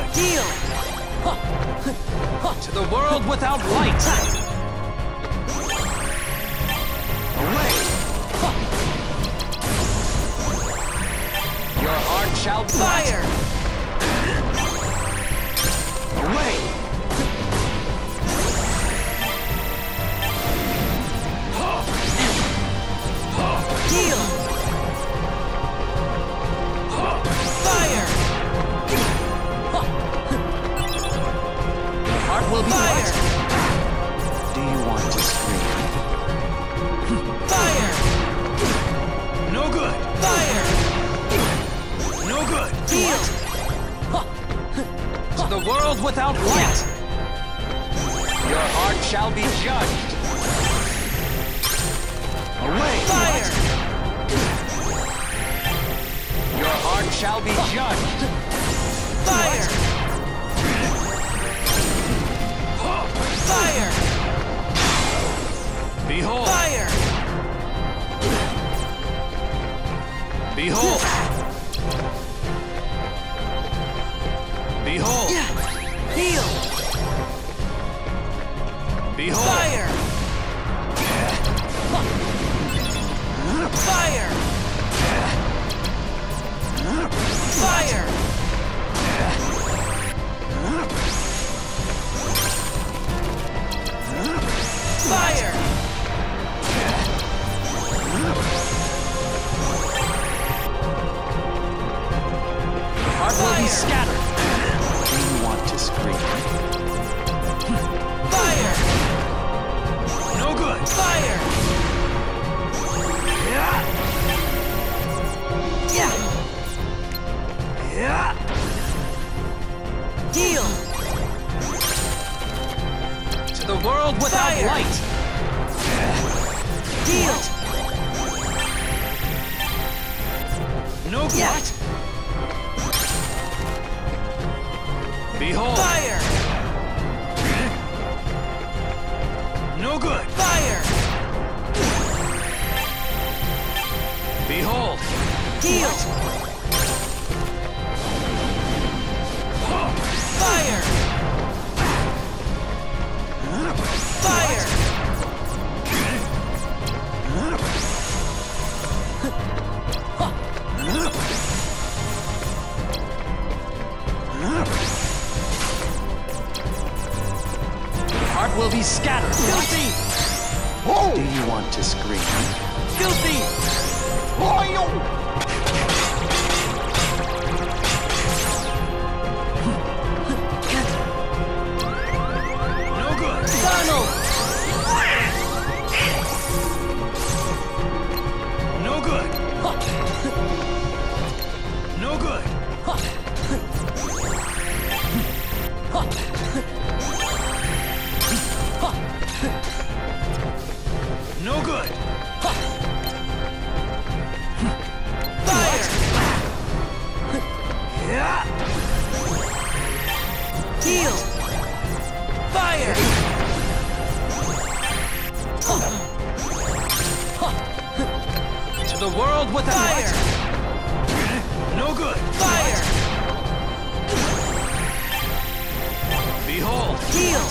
Deal! To the world without light! Away! Your heart shall Fire! Away! Deal! Fire! Your heart will be Fire! light. Do you want to scream? Fire! No good! Fire! No good! Deal! To the world without light! Your heart shall be judged! Away! Fire! Your heart shall be judged! Fire! Fire! Behold! Fire! Behold! Behold! Deal! Behold! Fire! Fire! Fire! Fire! Heart will be scattered! Do you want to scream? Fire! No good! Fire! Yeah! Yeah! Deal! To the world without Fire! light! Deal! No good! Yeah. Behold! Fire! No good! Fire! Behold! Deal! Fire! Fire! Heart will be scattered! Filthy! Do you want to scream? Filthy! No good! Donald! No good! No good! No good! Fire! Yeah! Deal! Fire! To the world without Fire! light! No good! Fire! Behold! Deal!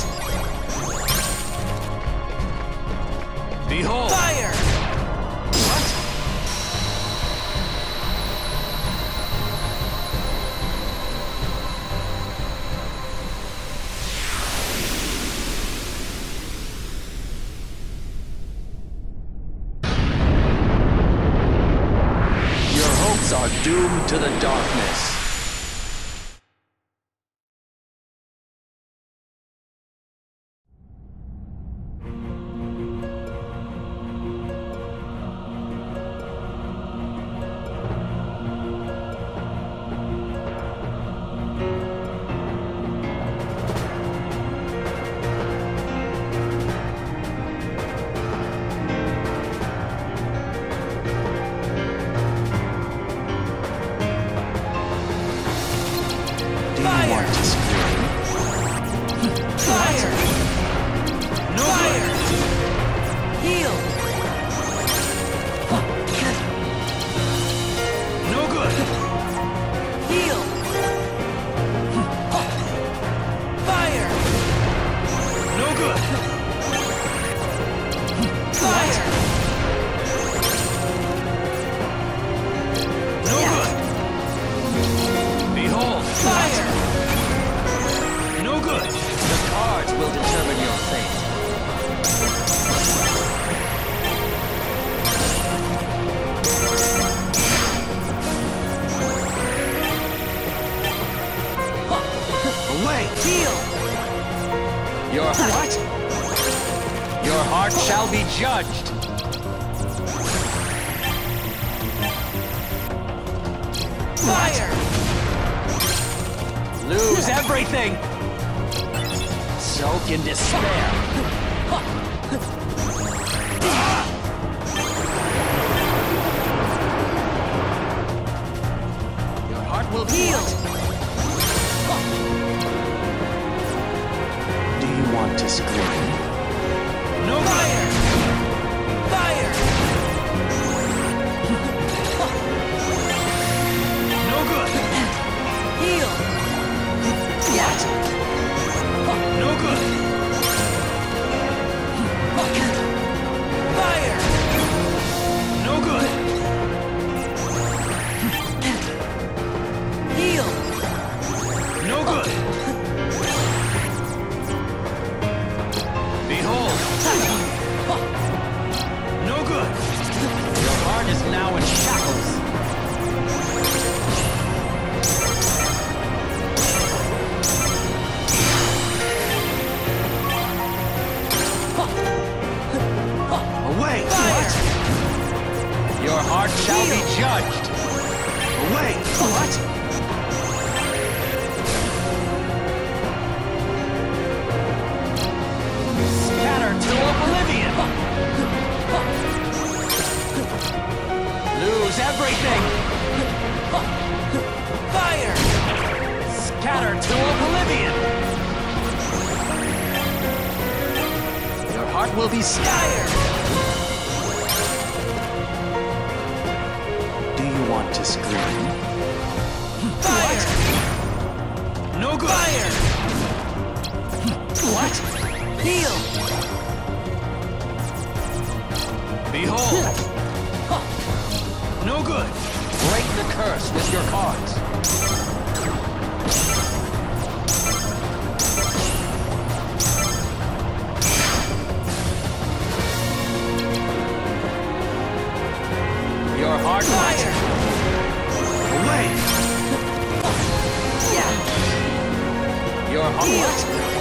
Behold! Fire! What? Your hopes are doomed to the darkness. Fire! Fire! No Fire! Heal! No good! Heal! heart shall be judged. Fire! Lose everything. Soak in despair. Your heart will Heal! Do you want to scream? No Fire! Fire! No good. Heal! What? No good. Fire! No good. Heal! No good. Behold. No good. Your heart is now in shackles. Away! Fire! Your heart shall be judged. Away! What? Scatter to oblivion! Lose everything! Fire! Scatter to oblivion! Your heart will be scattered! Fire! Do you want to scream? Fire! No good! Fire! What? Heal! Behold! No good! Break the curse with your cards. Your heart Fire! away! Yeah! Your heart Heal!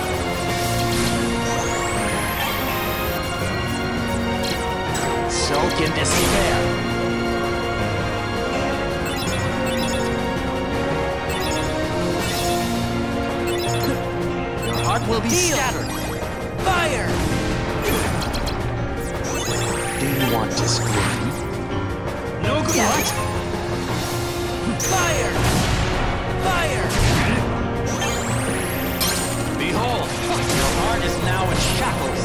soak in despair. Your heart will be Heal. scattered. Fire! Do you want to scream? No good. Yeah. What? Fire! Fire! Behold, your heart is now in shackles.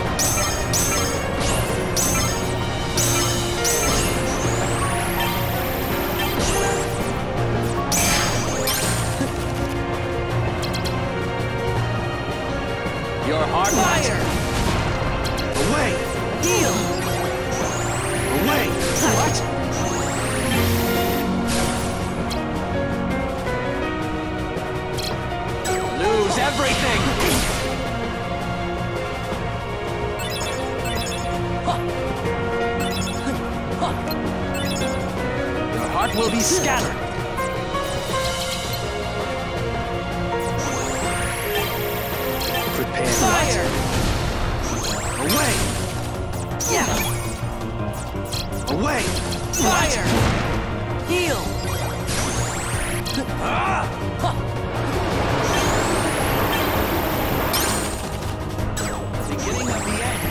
Your heart Fire! away, Heal! away. What? Lose everything. Your heart will be scattered. Prepare. Fire! Away, Yeah! away. Fire! Heal! Beginning of the end.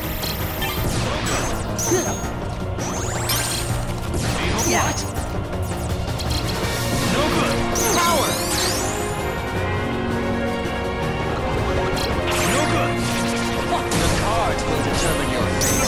Yeah! No good. Power! No good. The cards will determine your fate.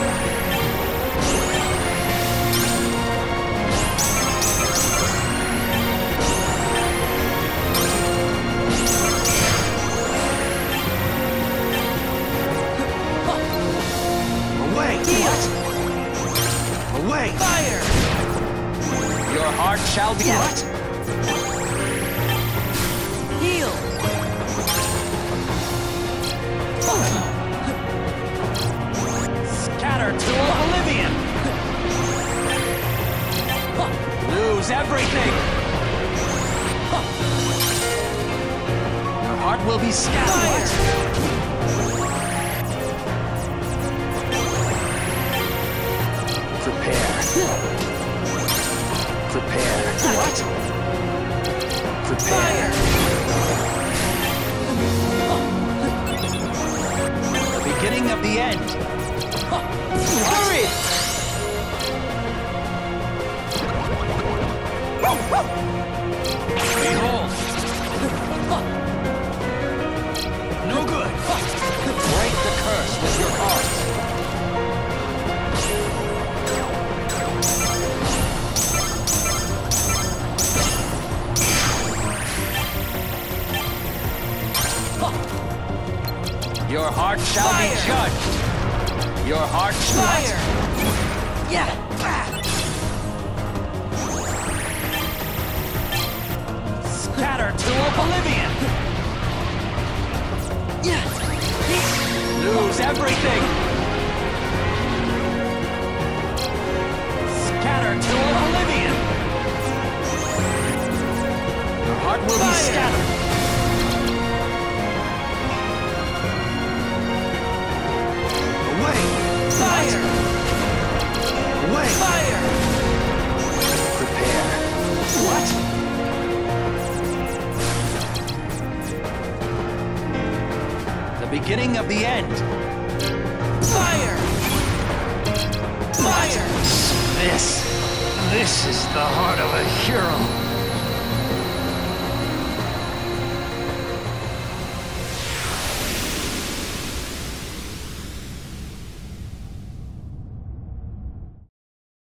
Away. Heal! Away. Fire! Your heart shall be Yeah. what? Heal! Scatter to oblivion. Lose everything. Your heart will be scattered. Fire! Prepare. What? Prepare. The beginning of the end. Hurry! Behold! No good! Break the curse with your heart! Your heart shall be judged! Your heart shall... Fire! Yeah! Scatter to oblivion! Yeah! Lose everything! Scatter to oblivion! Your heart will be scattered! Away! Fire! Away! Fire! Prepare. What? The beginning of the end. Fire! Fire! This is the heart of a hero.